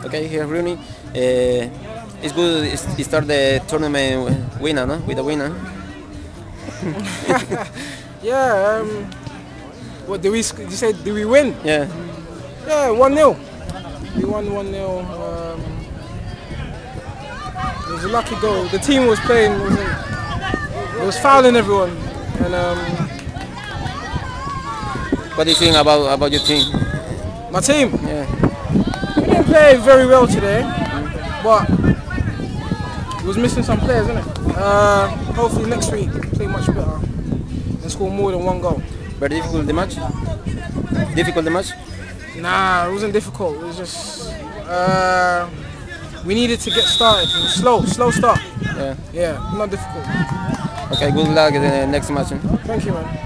Okay, here Rooney. It's good. Start the tournament winner, no? With a winner. Yeah. What did we? You said did we win? Yeah. Yeah, 1-0. We won 1-0. It was a lucky goal. The team was playing. It was fouling everyone. And What do you think about your team? my team. Yeah. We didn't play very well today, but it was missing some players, isn't it? Hopefully next week play much better and score more than one goal. Very difficult the match. Difficult the match. Nah, it wasn't difficult. It was just we needed to get started. It was slow start. Yeah. Yeah, not difficult. Okay. Good luck in the next match. Thank you, man.